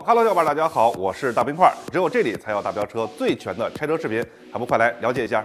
Hello， 小伙伴，大家好，我是大冰块。只有这里才有大飙车最全的拆车视频，还不快来了解一下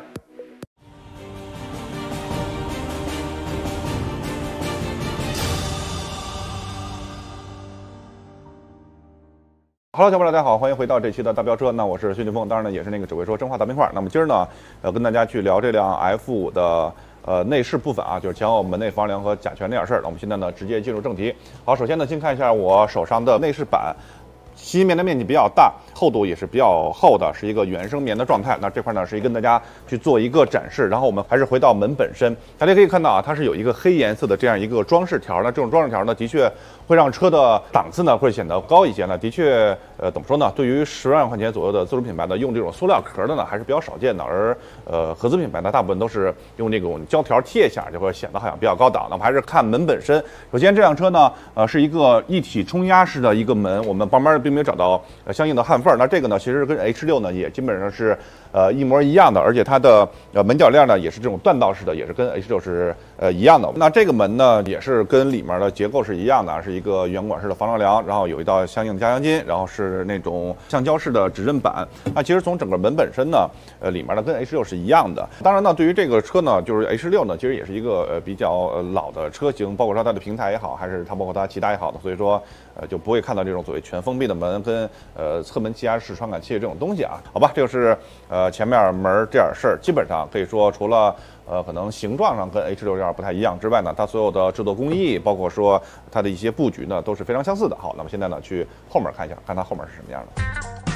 ？Hello， 小伙伴，大家好，欢迎回到这期的大飙车。那我是薛俊峰，当然呢也是那个只会说真话大冰块。那么今儿呢，跟大家去聊这辆 F5的内饰部分啊，就是前后门内防梁和甲醛这点事儿。那我们现在呢直接进入正题。好，首先呢先看一下我手上的内饰板。吸棉的面积比较大，厚度也是比较厚的，是一个原生棉的状态。那这块呢是跟大家去做一个展示。然后我们还是回到门本身，大家可以看到啊，它是有一个黑颜色的这样一个装饰条。那这种装饰条呢，的确会让车的档次呢会显得高一些呢。的确，怎么说呢？对于10万块钱左右的自主品牌呢，用这种塑料壳的呢还是比较少见的。而合资品牌呢，大部分都是用这种胶条贴一下，就会显得好像比较高档。那我们还是看门本身。首先这辆车呢，是一个一体冲压式的一个门，我们旁边并没有找到相应的焊缝。那这个呢，其实跟 H6呢也基本上是一模一样的，而且它的门铰链呢也是这种锻造式的，也是跟 H6是一样的。那这个门呢也是跟里面的结构是一样的，是一个圆管式的防撞梁，然后有一道相应的加强筋，然后是那种橡胶式的指震板。那其实从整个门本身呢，里面呢跟 H6是一样的。当然呢，对于这个车呢，就是 H6呢，其实也是一个比较老的车型，包括说它的平台也好，还是它包括它其他也好的，所以说就不会看到这种所谓全封闭的门跟侧门气压式传感器这种东西啊。好吧，这就是前面门这点事儿，基本上可以说除了可能形状上跟 H6这样不太一样之外呢，它所有的制作工艺，包括说它的一些布局呢，都是非常相似的。好，那么现在呢去后面看一下，看它后面是什么样的。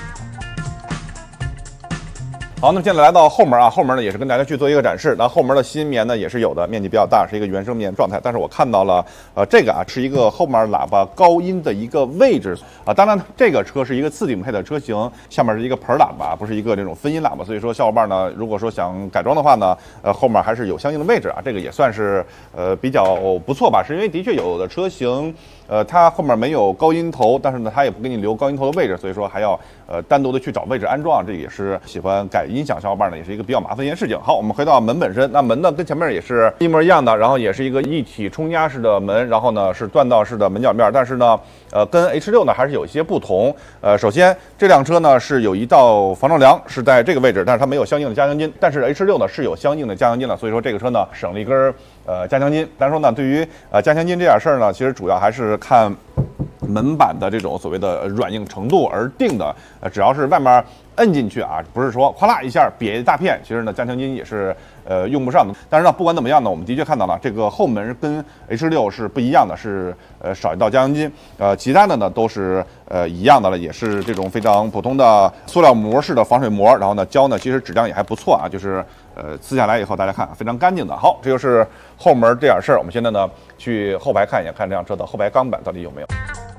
好，那么现在来到后门啊，后门呢也是跟大家去做一个展示。那后门的吸音棉呢也是有的，面积比较大，是一个原生棉状态。但是我看到了，这个啊是一个后面喇叭高音的一个位置啊。当然，这个车是一个次顶配的车型，下面是一个盆喇叭，不是一个这种分音喇叭。所以说，小伙伴呢，如果说想改装的话呢，后面还是有相应的位置啊。这个也算是比较不错吧，是因为的确有的车型。它后面没有高音头，但是呢，它也不给你留高音头的位置，所以说还要单独的去找位置安装，这也是喜欢改音响小伙伴呢，也是一个比较麻烦的一件事情。好，我们回到门本身，那门呢跟前面也是一模一样的，然后也是一个一体冲压式的门，然后呢是锻造式的门铰面，但是呢，跟 H6呢还是有一些不同。首先这辆车呢是有一道防撞梁是在这个位置，但是它没有相应的加强筋，但是 H6呢是有相应的加强筋了，所以说这个车呢省了一根加强筋。但是说呢，对于加强筋这点事儿呢，其实主要还是看门板的这种所谓的软硬程度而定的。只要是外面摁进去啊，不是说哗啦一下瘪一大片，其实呢加强筋也是用不上的。但是呢，不管怎么样呢，我们的确看到了这个后门跟 H6是不一样的，是少一道加强筋。其他的呢都是一样的了，也是这种非常普通的塑料膜式的防水膜。然后呢，胶呢其实质量也还不错啊，就是撕下来以后大家看非常干净的。好，这就是后门这点事儿。我们现在呢去后排看一眼，看这辆车的后排钢板到底有没有。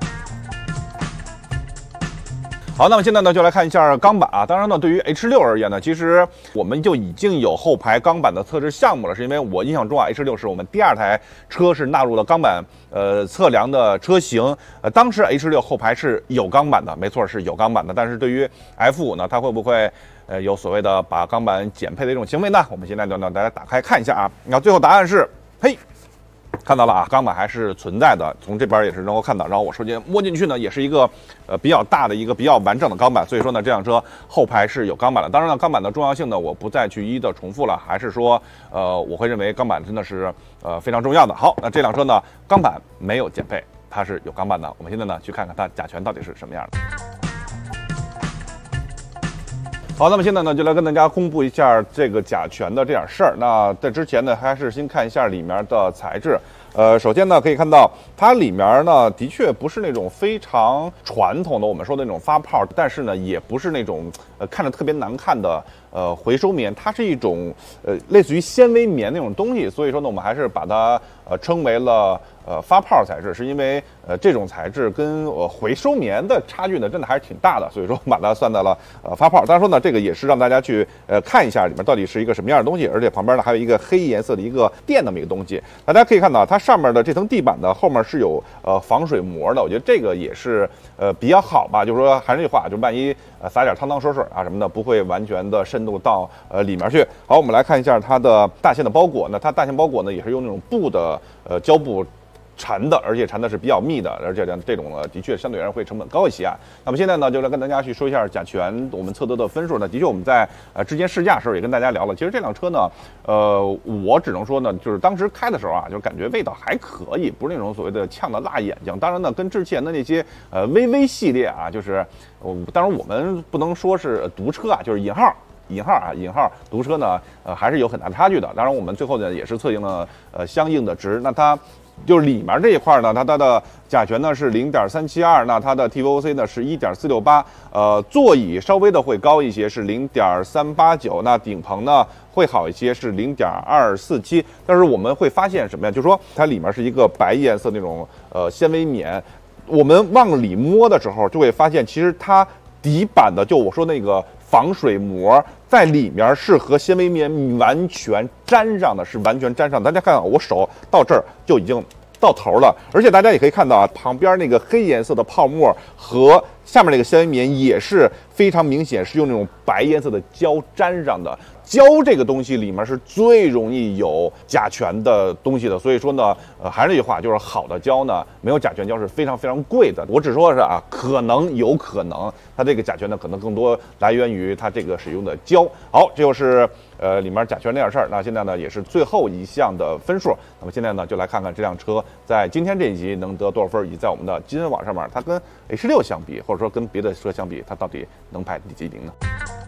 好，那么现在呢，就来看一下钢板啊。当然呢，对于 H6而言呢，其实我们就已经有后排钢板的测试项目了。是因为我印象中啊 ，H6是我们第2台车是纳入了钢板测量的车型。当时 H6后排是有钢板的，没错，是有钢板的。但是对于 F5呢，它会不会有所谓的把钢板减配的一种行为呢？我们现在就让大家打开看一下啊。那最后答案是，嘿。看到了啊，钢板还是存在的，从这边也是能够看到。然后我瞬间摸进去呢，也是一个比较大的一个比较完整的钢板。所以说呢，这辆车后排是有钢板的。当然了，钢板的重要性呢，我不再去一一的重复了，还是说我会认为钢板真的是非常重要的。好，那这辆车呢，钢板没有减配，它是有钢板的。我们现在呢去看看它甲醛到底是什么样的。好，那么现在呢，就来跟大家公布一下这个甲醛的这点事儿。那在之前呢，还是先看一下里面的材质。首先呢，可以看到它里面呢，的确不是那种非常传统的我们说的那种发泡，但是呢，也不是那种看着特别难看的回收棉，它是一种类似于纤维棉那种东西。所以说呢，我们还是把它称为了发泡材质，是因为这种材质跟回收棉的差距呢，真的还是挺大的，所以说把它算在了发泡。当然说呢，这个也是让大家去看一下里面到底是一个什么样的东西，而且旁边呢还有一个黑颜色的一个垫那么一个东西。大家可以看到，它上面的这层地板的后面是有防水膜的，我觉得这个也是比较好吧。就是说还是那句话，就万一撒点汤汤水水啊什么的，不会完全的渗透到里面去。好，我们来看一下它的大线的包裹。那它大线包裹呢也是用那种布的胶布缠的，而且缠的是比较密的，而且这种呢，的确相对而言会成本高一些啊。那么现在呢，就来跟大家去说一下甲醛我们测得的分数呢。的确，我们在之前试驾的时候也跟大家聊了，其实这辆车呢，我只能说呢，就是当时开的时候啊，就是感觉味道还可以，不是那种所谓的呛的辣眼睛。当然呢，跟之前的那些VV 系列啊，就是当然我们不能说是毒车啊，就是引号毒车呢，还是有很大的差距的。当然，我们最后呢也是测定了相应的值，那它就是里面这一块呢，它的甲醛呢是0.372，那它的 TVOC 呢是1.468，座椅稍微的会高一些，是0.389，那顶棚呢会好一些，是0.247。但是我们会发现什么呀？就是说它里面是一个白颜色那种纤维棉，我们往里摸的时候就会发现，其实它底板的就我说那个防水膜在里面是和纤维棉完全粘上的，是完全粘上的。大家看啊，我手到这儿就已经到头了，而且大家也可以看到啊，旁边那个黑颜色的泡沫和下面那个纤维棉也是非常明显，是用那种白颜色的胶粘上的。胶这个东西里面是最容易有甲醛的东西的，所以说呢，还是那句话，就是好的胶呢，没有甲醛胶是非常非常贵的。我只说是啊，有可能它这个甲醛呢，可能更多来源于它这个使用的胶。好，这就是里面甲醛这点事儿。那现在呢，也是最后一项的分数。那么现在呢，就来看看这辆车在今天这一集能得多少分，以及在我们的积分网上面，它跟 H6 相比，或者说跟别的车相比，它到底能排第几名呢？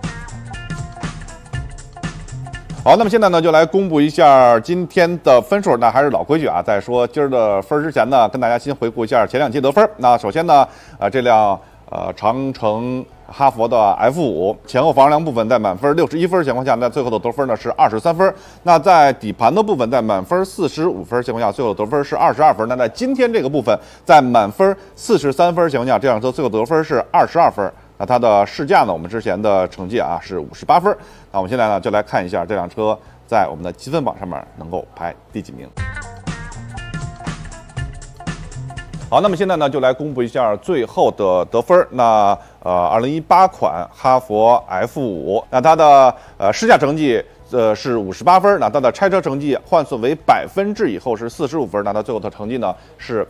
好，那么现在呢，就来公布一下今天的分数。那还是老规矩啊，在说今儿的分之前呢，跟大家先回顾一下前两期得分。那首先呢，这辆长城哈佛的 F5 前后防梁部分在满分61分情况下，那最后的得分呢是23分。那在底盘的部分在满分45分情况下，最后得分是22分。那在今天这个部分，在满分43分情况下，这辆车最后得分是22分。那它的试驾呢，我们之前的成绩啊是58分。那我们现在呢就来看一下这辆车在我们的积分榜上面能够排第几名。好，那么现在呢就来公布一下最后的得分。那2018款哈佛 F5，那它的试驾成绩是58分，那它的拆车成绩换算为100%以后是45分，那它最后的成绩呢是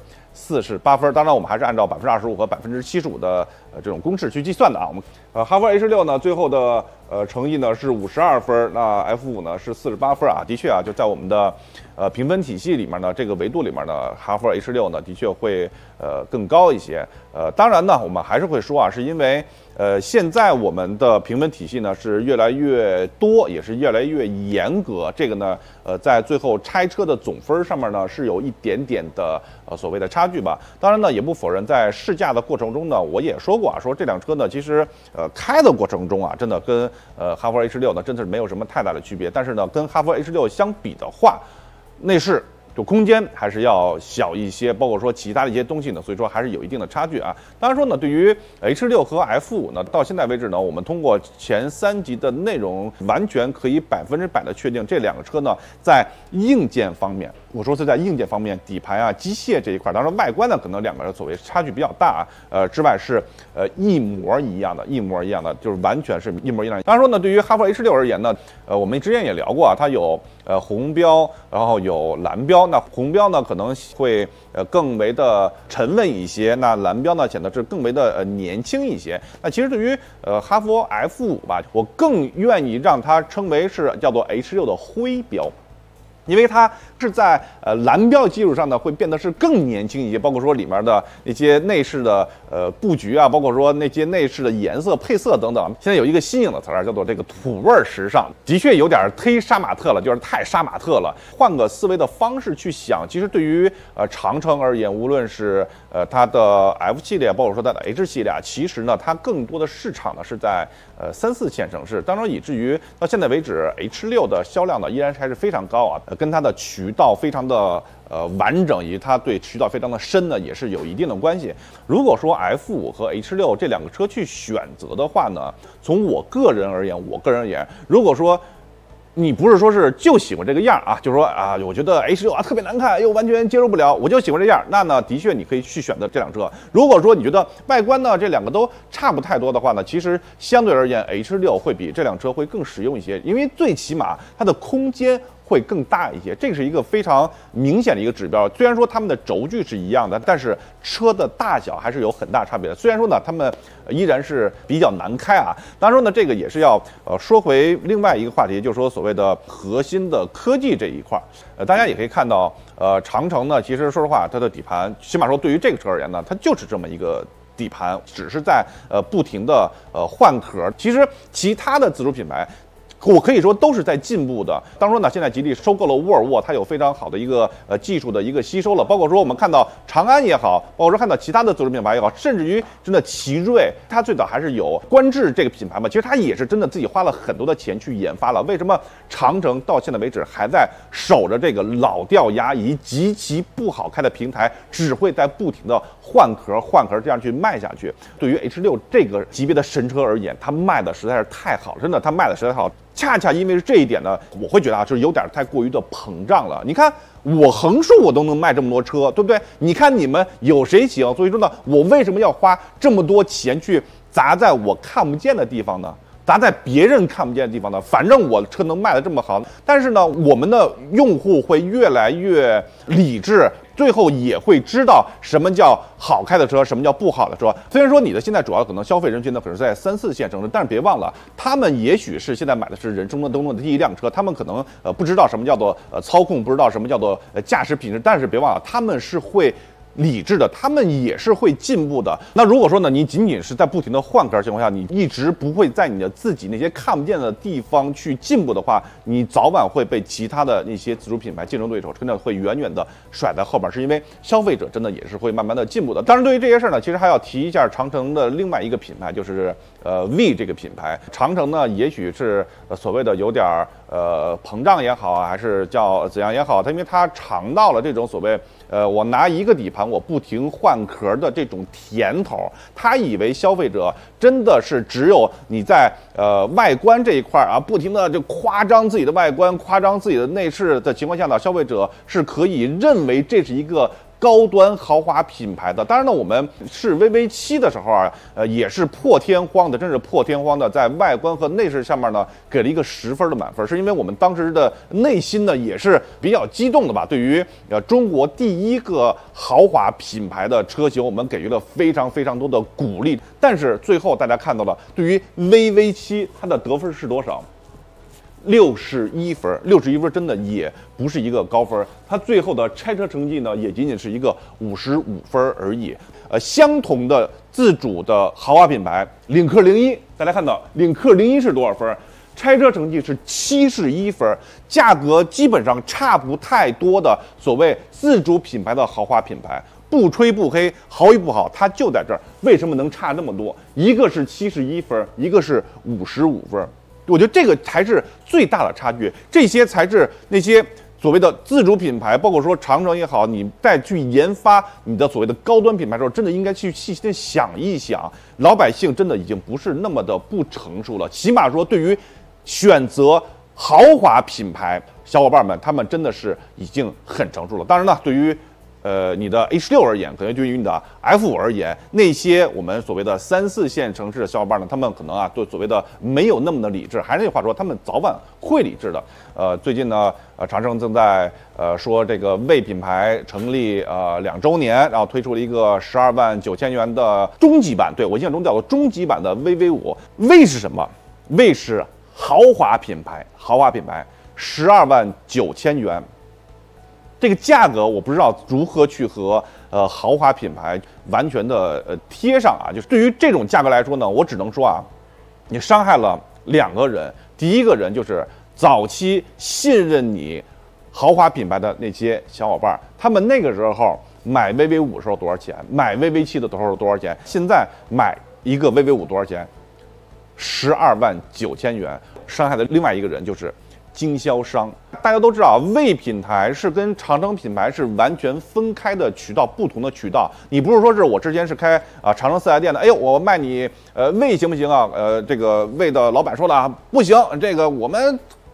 48分。当然，我们还是按照25%和75%的这种公式去计算的啊。我们哈佛 H6 呢，最后的成绩呢是52分，那 F5 呢是48分啊。的确啊，就在我们的评分体系里面呢，这个维度里面呢，哈佛 H6 呢的确会更高一些。当然呢，我们还是会说啊，是因为现在我们的评分体系呢是越来越多，也是越来越严格。这个呢，在最后拆车的总分上面呢是有一点点的所谓的差距吧。当然呢，也不否认在试驾的过程中呢，我也说过啊，说这辆车呢其实开的过程中啊，真的跟哈佛 H6 呢真的是没有什么太大的区别。但是呢，跟哈佛 H6 相比的话，内饰就空间还是要小一些，包括说其他的一些东西呢，所以说还是有一定的差距啊。当然说呢，对于 H6 和 F5 呢，到现在为止呢，我们通过前3集的内容，完全可以100%的确定这两个车呢，在硬件方面，我说是在硬件方面，底盘啊、机械这一块，当然外观呢，可能两个人所谓差距比较大啊，之外是一模一样的，就是完全是一模一样的。当然说呢，对于哈佛 H6 而言呢，我们之前也聊过啊，它有红标，然后有蓝标。那红标呢可能会更为的沉稳一些，那蓝标呢显得是更为的年轻一些。那其实对于哈佛 F5 吧，我更愿意让它称为是叫做 H6 的灰标。因为它是在蓝标基础上呢，会变得是更年轻一些，包括说里面的那些内饰的布局啊，包括说那些内饰的颜色配色等等。现在有一个新颖的词儿叫做这个土味时尚，的确有点忒杀马特了，就是太杀马特了。换个思维的方式去想，其实对于长城而言，无论是它的 F 系列，包括说它的 H 系列，其实呢它更多的市场呢是在3、4线城市，当然以至于到现在为止 H6 的销量呢依然还是非常高啊。跟它的渠道非常的完整，以及它对渠道非常的深呢，也是有一定的关系。如果说 F5 和 H6 这两个车去选择的话呢，从我个人而言，如果说你不是说是就喜欢这个样啊，就是说啊，我觉得 H6 啊特别难看，又完全接受不了，我就喜欢这样，那呢，的确你可以去选择这辆车。如果说你觉得外观呢这两个都差不太多的话呢，其实相对而言 H6 会比这辆车会更实用一些，因为最起码它的空间会更大一些，这是一个非常明显的一个指标。虽然说它们的轴距是一样的，但是车的大小还是有很大差别的。虽然说呢，它们依然是比较难开啊。当然说呢，这个也是要说回另外一个话题，就是说所谓的核心的科技这一块。大家也可以看到，长城呢，其实说实话，它的底盘，起码说对于这个车而言呢，它就是这么一个底盘，只是在不停的换壳。其实其他的自主品牌，我可以说都是在进步的。当然说呢，现在吉利收购了沃尔沃，它有非常好的一个技术的一个吸收了。包括说我们看到长安也好，包括说看到其他的自主品牌也好，甚至于真的奇瑞，它最早还是有观致这个品牌嘛，其实它也是真的自己花了很多的钱去研发了。为什么长城到现在为止还在守着这个老掉牙以极其不好开的平台，只会在不停的换壳这样去卖下去？对于 H6这个级别的神车而言，它卖的实在是太好，真的它卖的实在太好。恰恰因为是这一点呢，我会觉得啊，就是有点太过于的膨胀了。你看我横竖我都能卖这么多车，对不对？你看你们有谁行？所以说呢，我为什么要花这么多钱去砸在我看不见的地方呢？砸在别人看不见的地方呢？反正我车能卖得这么好，但是呢，我们的用户会越来越理智，最后也会知道什么叫好开的车，什么叫不好的车。虽然说你的现在主要可能消费人群呢，可能是在3、4线城市，但是别忘了，他们也许是现在买的是人生当中的第一辆车，他们可能不知道什么叫做操控，不知道什么叫做驾驶品质，但是别忘了，他们是会理智的，他们也是会进步的。那如果说呢，你仅仅是在不停的换壳情况下，你一直不会在你的自己那些看不见的地方去进步的话，你早晚会被其他的那些自主品牌竞争对手真的会远远的甩在后边，是因为消费者真的也是会慢慢的进步的。当然，对于这些事儿呢，其实还要提一下长城的另外一个品牌，就是V 这个品牌。长城呢，也许是所谓的有点膨胀也好啊，还是叫怎样也好，它因为它尝到了这种所谓我拿一个底盘我不停换壳的这种甜头，他以为消费者真的是只有你在外观这一块啊，不停的就夸张自己的外观，夸张自己的内饰的情况下呢，消费者是可以认为这是一个高端豪华品牌的。当然呢，我们是 VV7的时候啊，也是破天荒的，真是破天荒的，在外观和内饰上面呢，给了一个10分的满分，是因为我们当时的内心呢也是比较激动的吧。对于中国第一个豪华品牌的车型，我们给予了非常非常多的鼓励。但是最后大家看到了，对于 VV7 它的得分是多少？61分，61分真的也不是一个高分，它最后的拆车成绩呢，也仅仅是一个55分而已。相同的自主的豪华品牌领克01，大家看到领克01是多少分？拆车成绩是71分，价格基本上差不太多的所谓自主品牌的豪华品牌，不吹不黑，好与不好，它就在这儿。为什么能差那么多？一个是71分，一个是55分。我觉得这个才是最大的差距，这些才是那些所谓的自主品牌，包括说长城也好，你再去研发你的所谓的高端品牌的时候，真的应该去细心的想一想，老百姓真的已经不是那么的不成熟了。起码说，对于选择豪华品牌，小伙伴们他们真的是已经很成熟了。当然呢，对于你的 H6 而言，可能对于你的 F5 而言，那些我们所谓的3、4线城市的小伙伴呢，他们可能啊，对所谓的没有那么的理智。还是那句话说，他们早晚会理智的。最近呢，长城正在说这个魏品牌成立2周年，然后推出了一个12万9千元的中级版，对我印象中叫做中级版的 VV5。魏是什么？魏是豪华品牌，豪华品牌12万9千元。这个价格我不知道如何去和豪华品牌完全的贴上啊，就是对于这种价格来说呢，我只能说啊，你伤害了2个人。第一个人就是早期信任你豪华品牌的那些小伙伴，他们那个时候买 VV5 的时候多少钱，买 VV7 的时候多少钱，现在买一个 VV5 多少钱？12万9千元。伤害的另外一个人就是经销商。大家都知道，魏品牌是跟长城品牌是完全分开的渠道，不同的渠道。你不是说是我之前是开长城4S店的，哎呦，我卖你魏行不行啊？这个魏的老板说了啊，不行，这个我们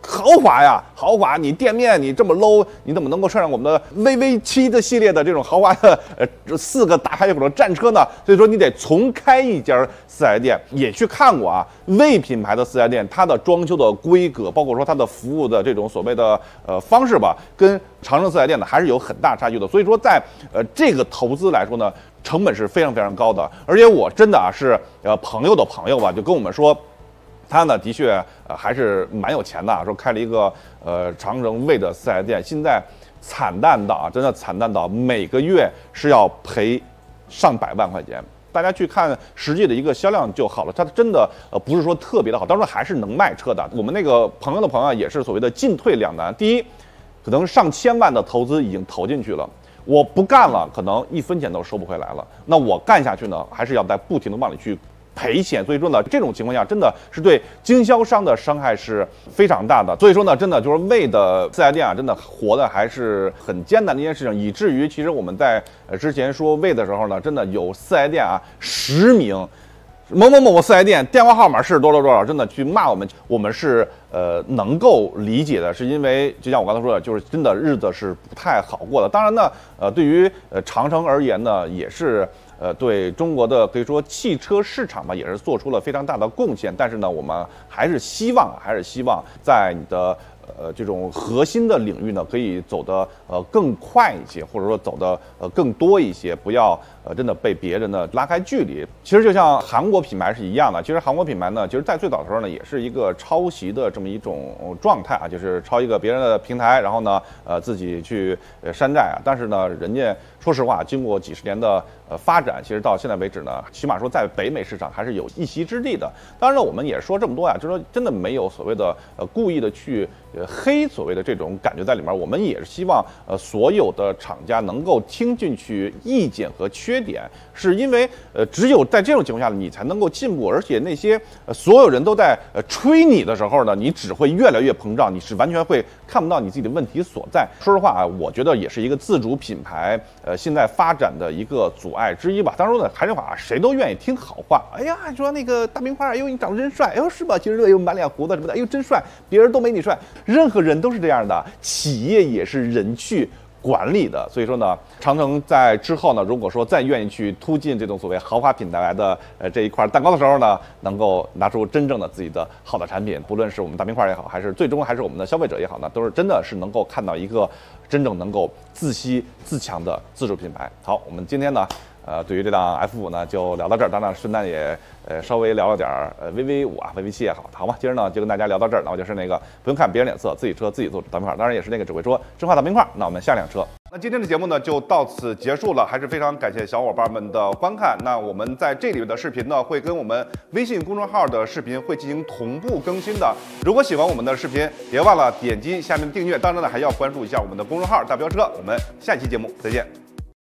豪华呀，豪华！你店面你这么 low， 你怎么能够上上我们的 VV7的系列的这种豪华的4个大排口的战车呢？所以说你得重开一家四 S 店，也去看过啊。魏品牌的四 S 店，它的装修的规格，包括说它的服务的这种所谓的方式吧，跟长城四 S 店呢还是有很大差距的。所以说在这个投资来说呢，成本是非常非常高的。而且我真的啊是朋友的朋友吧，就跟我们说。他呢，的确还是蛮有钱的，说开了一个长城魏的四 S 店，现在惨淡到啊，真的惨淡到每个月是要赔上百万块钱。大家去看实际的一个销量就好了，它真的不是说特别的好，当然还是能卖车的。我们那个朋友的朋友也是所谓的进退两难，第一，可能上千万的投资已经投进去了。我不干了，可能1分钱都收不回来了。那我干下去呢，还是要在不停的往里去赔钱，所以说呢，这种情况下真的是对经销商的伤害是非常大的。所以说呢，真的就是魏的四 S 店啊，真的活的还是很艰难的一件事情，以至于其实我们在之前说魏的时候呢，真的有四 S 店啊实名某某某四 S 店电话号码是多少多少，真的去骂我们，我们是能够理解的，是因为就像我刚才说的，就是真的日子是不太好过的。当然呢，对于长城而言呢，也是。对中国的可以说汽车市场吧，也是做出了非常大的贡献。但是呢，我们还是希望在你的这种核心的领域呢，可以走得更快一些，或者说走得更多一些，不要真的被别人呢拉开距离。其实就像韩国品牌是一样的，其实韩国品牌呢，其实在最早的时候呢，也是一个抄袭的这么一种状态啊，就是抄一个别人的平台，然后呢自己去山寨啊。但是呢，人家说实话，经过几十年的发展，其实到现在为止呢，起码说在北美市场还是有一席之地的。当然了，我们也说这么多呀，就是说真的没有所谓的故意的去黑所谓的这种感觉在里面。我们也是希望所有的厂家能够听进去意见和缺点，是因为只有在这种情况下你才能够进步。而且那些所有人都在吹你的时候呢，你只会越来越膨胀，你是完全会看不到你自己的问题所在。说实话啊，我觉得也是一个自主品牌现在发展的一个阻碍之一吧。当然呢，还是话谁都愿意听好话。哎呀，说那个大冰花，哎呦你长得真帅，哎呦是吧？其实哎呦满脸胡子什么的，哎呦真帅，别人都没你帅。任何人都是这样的，企业也是人去管理的。所以说呢，长城在之后呢，如果说再愿意去突进这种所谓豪华品牌的这一块蛋糕的时候呢，能够拿出真正的自己的好的产品，不论是我们大冰块也好，还是最终还是我们的消费者也好呢，都是真的是能够看到一个真正能够自吸自强的自主品牌。好，我们今天呢对于这档 F5呢就聊到这儿，当然顺带也稍微聊了点VV5啊 VV7 也好，好吧，今儿呢就跟大家聊到这儿，那我就是那个不用看别人脸色，自己车自己做大冰块，当然也是那个只会说真话大冰块。那我们下辆车。那今天的节目呢就到此结束了，还是非常感谢小伙伴们的观看。那我们在这里的视频呢会跟我们微信公众号的视频会进行同步更新的。如果喜欢我们的视频，别忘了点击下面的订阅，当然呢还要关注一下我们的公众号大飙车。我们下期节目再见。